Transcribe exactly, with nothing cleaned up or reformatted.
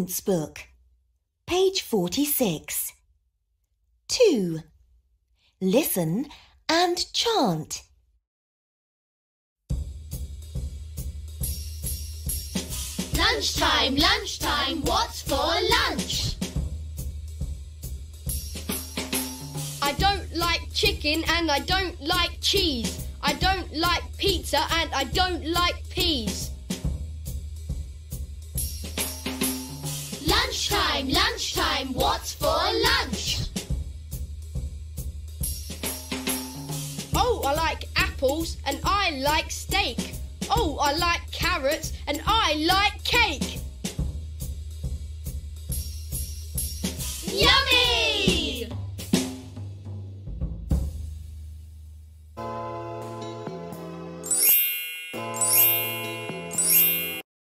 Student's Book, page forty-six. two. Listen and chant. Lunchtime, lunchtime, what's for lunch? I don't like chicken and I don't like cheese. I don't like pizza and I don't like peas. Lunchtime, lunchtime, what's for lunch? Oh, I like apples and I like steak. Oh, I like carrots and I like cake. Yummy!